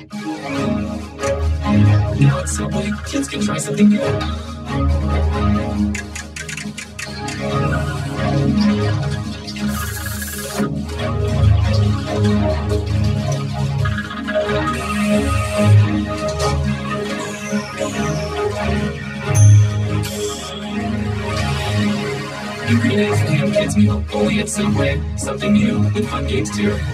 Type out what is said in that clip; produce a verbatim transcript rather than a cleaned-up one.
Now at Subway, kids can try something new. The green eggs and ham kids meal, only at Subway. Something new with fun games too.